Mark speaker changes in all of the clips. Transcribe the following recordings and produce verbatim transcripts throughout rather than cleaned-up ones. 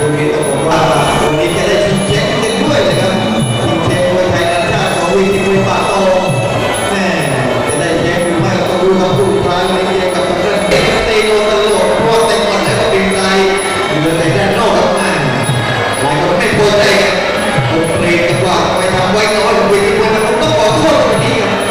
Speaker 1: รงนี้ต้องบอกว่าวันนี้จะได้ชิงเช็คเล่นด้วยนะครับชิงเช็คมวยไทยนานาชาติของวิธีมวยป่าโตแม่จะได้เช็คหรือไม่ก็ต้องดูคำพูดท้ายในเกมกับเรื่องเด็กตีโดนตลอดเพราะเตะก่อนแล้วก็ดึงใจเดินในด้านนอกกับมาหลายคนไม่พอใจคนเปลี่ยนกว่าไปทำไว้น้อยวิธีมวยมันต้องขอโทษวันนี้ครับ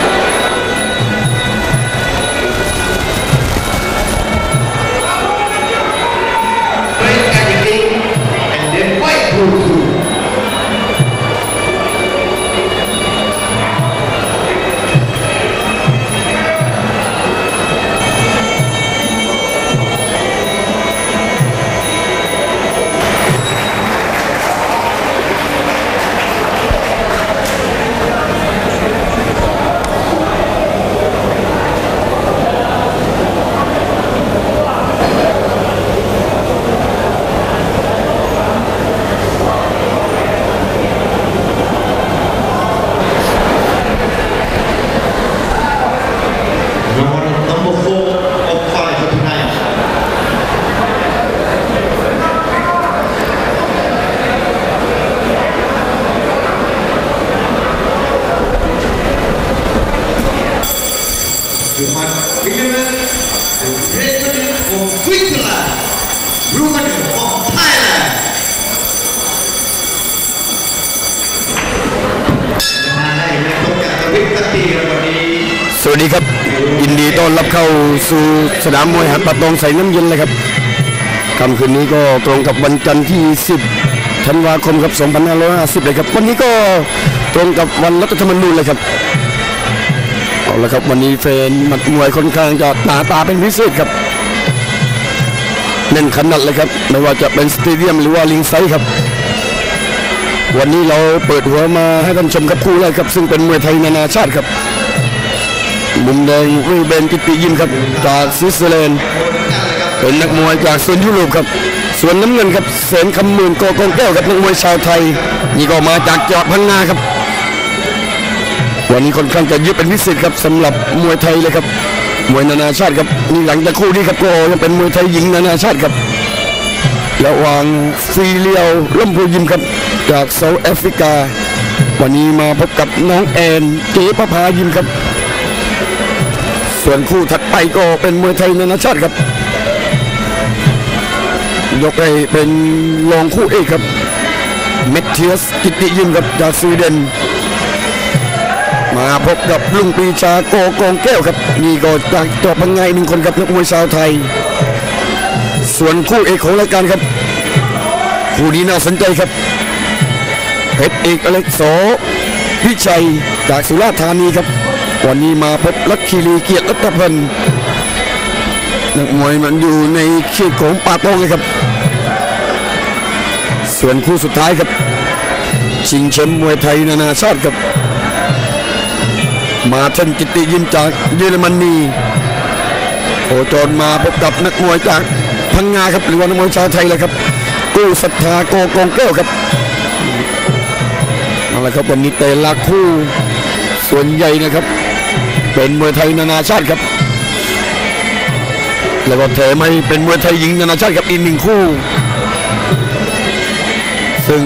Speaker 2: สวัสดีครับยินดีต้อนรับเข้าสู่สนามมวยหัดป่าตองใส่น้ำเย็นเลยครับค่ำคืนนี้ก็ตรงกับวันจันทร์ที่สิบธันวาคมครับสองพันห้าร้อยห้าสิบเลยครับวันนี้ก็ตรงกับวันรัฐธรรมนูญเลยครับเอาละครับวันนี้แฟนมัดมวยค่อนข้างจะหนาตาเป็นพิเศษครับเน้นขนาดเลยครับไม่ว่าจะเป็นสเตเดียมหรือว่าลิงไซด์ครับวันนี้เราเปิดหัวมาให้ท่านชมกับคู่แรกครับซึ่งเป็นมวยไทยนานาชาติครับมุมแดงวิเบนกิติยิมครับจากสวิตเซอร์แลนด์เป็นนักมวยจากโซนยุโรปครับส่วนน้ำเงินครับแสนคำหมื่นกอกองแก้วกับนักมวยชาวไทยนี่ก็มาจากจังหวัดพังงาครับวันนี้ค่อนข้างจะยึดเป็นพิเศษครับสำหรับมวยไทยเลยครับมวยนานาชาติครับนี่หลังจากคู่นี้ครับก็ยังเป็นมวยไทยหญิงนานาชาติครับระหว่างฟีเลียวล่มพูยิมครับจากเซาท์แอฟริกาวันนี้มาพบกับน้องแอนเก๋ประภายิมครับส่วนคู่ถัดไปก็เป็นมวยไทยนานาชาติครับยกให้เป็นรองคู่เอกครับเมทเทียสกิติยิมครับจากสวีเดนมาพบกับลุงปีชาโกกองแก้วครับนี่ก็จากจอบพังไงหนึ่งคนครับนักมวยชาวไทยส่วนคู่เอกของรายการครับคู่นี้น่าสนใจครับเพชรเอกอเล็กโสพิชัยจากสุราษฎร์ธานีครับวันนี้มาพบลักคีรีเกียรติรัตพันธ์นักมวยมันอยู่ในเขตของป่าตองเลยครับส่วนคู่สุดท้ายครับชิงแชมป์มวยไทยนานาชาติครับมาเทนกิติยิมจากเยอรมนีโคจรมาพบกับนักมวยจากพังงาครับหรือว่านักมวยชาวไทยเลยครับกู้ศรัทธาโกกองแก้วครับเอาละครับวันนี้แต่ละคู่ส่วนใหญ่นะครับเป็นมวยไทยนานาชาติครับแล้วก็แถมให้เป็นมวยไทยหญิงนานาชาติกับอีกหนึ่งคู่ซึ่ง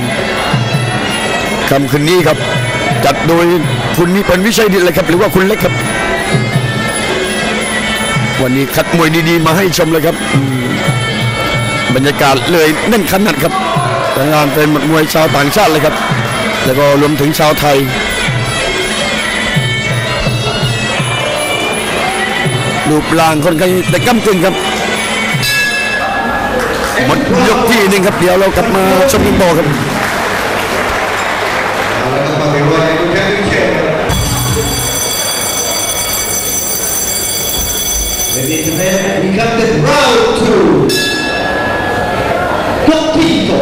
Speaker 2: ค่ำคืนนี้ครับจัดโดยคุณนิพนธ์วิชัยดิษฐ์เลยครับหรือว่าคุณเล็กครับวันนี้คัดมวยดีๆมาให้ชมเลยครับบรรยากาศเลยแน่นขนาดครับแต่งานเป็นมวยชาวต่างชาติเลยครับแล้วก็รวมถึงชาวไทยรูปร่างคนกันแต่ก้ำกึ่งครับหมดยกที่หนึ่งครับเดี๋ยวเรากลับมาชมกันต่อครับ
Speaker 1: Ladies and gentlemen, we got the round two. Compito.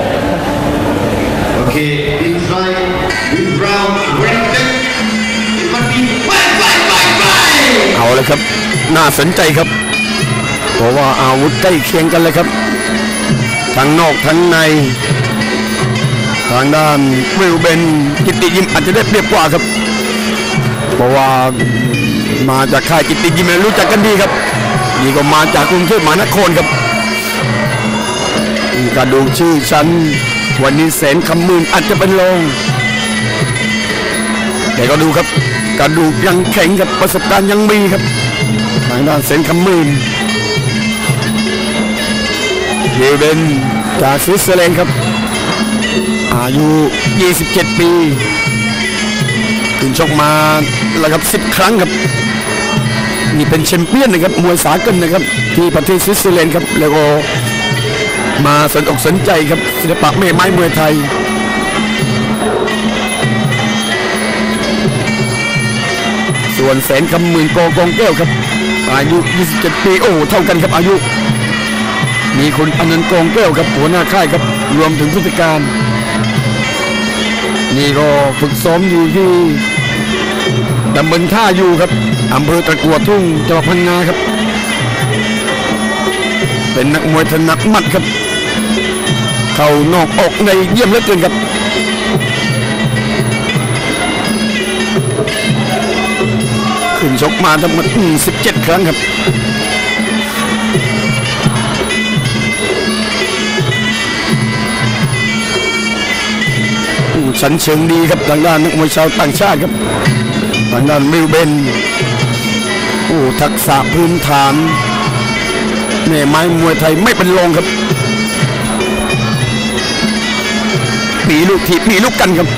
Speaker 1: Okay, inside this round, ready to it must be fight, fight, fight, fight.
Speaker 2: เอาเลยครับน่าสนใจครับเพราะว่าอาวุธใกล้เคียงกันเลยครับทั้งนอกทั้งในทางด้านวิลเบนกิติยิมอาจจะได้เปรียบกว่าครับเพราะว่ามาจากค่ายกิติยิมรู้จักกันดีครับนี่ก็มาจากกรุงเทพมหานครครับกระดูกชื่อฉันวันนี้แสนคำหมื่นอาจจะเป็นรองแต่ก็ดูครับกระดูกยังแข็งครับประสบการณ์ยังมีครับทางด้านแสนคำหมื่นเยเบนจากสวิตเซอร์แลนด์ครับอายุยี่สิบเจ็ดปีขึ้นชกมาแล้วครับสิบครั้งครับนี่เป็นแชมเปี้ยนนะครับมวยสากลนะครับที่ประเทศสวิตเซอร์แลนด์ครับแล้วก็มาสนอกสนใจครับศิลปะแม่ไม้มวยไทยส่วนแสนคำหมื่นโกกองแก้วครับอายุยี่สิบเจ็ดปีโอ้เท่ากันครับอายุมีคุณอนันต์กองแก้วครับหัวหน้าค่ายครับรวมถึงผู้จัดการนี่ก็ฝึกซ้อมอยู่ที่ตำบลท่ายูครับอำเภอตะกั่วทุ่งจังหวัดพังงาครับเป็นนักมวยถนัดหมัดครับเข่านอกออกในเยี่ยมเหลือเกินครับขึ้นชกมาทั้งหมดสิบเจ็ดครั้งครับชั้นเชิงดีครับทางด้านนักมวยชาวต่างชาติครับทางด้านมิลเบนโอ้ทักษะพื้นฐานแม่ไม้มวยไทยไม่เป็นรองครับมีลูกทีมีลูกกันครับ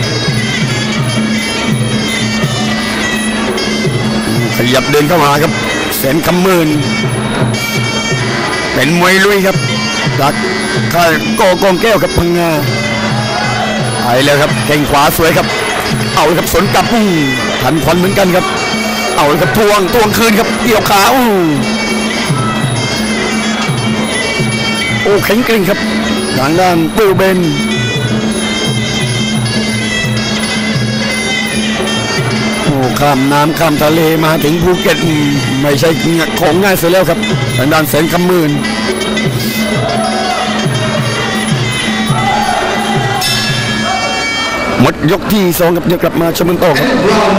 Speaker 2: ขยับเดินเข้ามาครับแสนคำหมื่นเป็นมวยลุยครับจากค่ายกอกองแก้วครับพังงาไปแล้วครับแข้งขวาสวยครับเอาเลยครับสวนกลับทันควันเหมือนกันครับเอาเลยครับทวงทวงคืนครับเกี่ยวขาโอ้แข็งเกร่งครับทางด้านปูเบนโอ้ข้ามน้ำข้ามทะเลมาถึงภูเก็ตไม่ใช่ของง่ายเสียแล้วครับทางด้านแสนคำหมื่นหมดยกที่สองครับเดี๋ยวกลับมาชมกันต่อครับ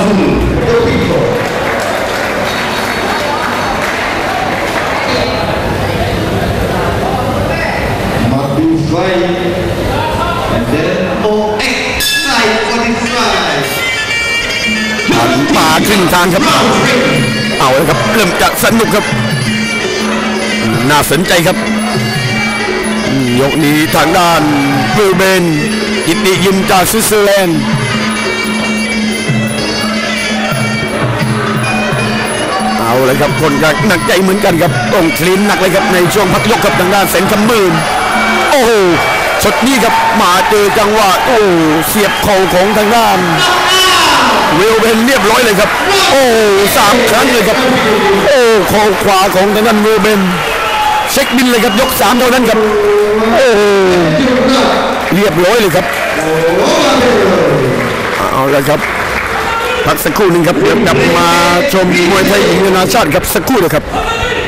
Speaker 1: มาดูไฟเดินโอเอ็กซ์ไซด์คนที่ไฟ
Speaker 2: มาขึ้นทางครับเอาเลยครับเริ่มจะสนุกครับน่าสนใจครับยกนี้ทางด้านปูเบนกิตติยิมจากสวิตเซอร์แลนด์เอาเลยครับคนก็หนักใจเหมือนกันครับต้องคลีนหนักเลยครับในช่วงพักยกกับทางด้านแสนคำหมื่นโอ้โหช็อตนี้ครับมาเจอจังหวะโอ้เสียบเข่าของทางด้านเวลเบนเรียบร้อยเลยครับโอ้สามครั้งเลยครับโอ้เข่าขวาของทางด้านเวลเบนเช็คบินเลยครับยกสามเท่านั้นครับโอ้เรียบร้อยเลยครับเอาละครับพักสักครู่หนึ่งครับเดี๋ยวกลับมาชมมวยไทยหญิงนานาชาติครับสักครู่เลยครับ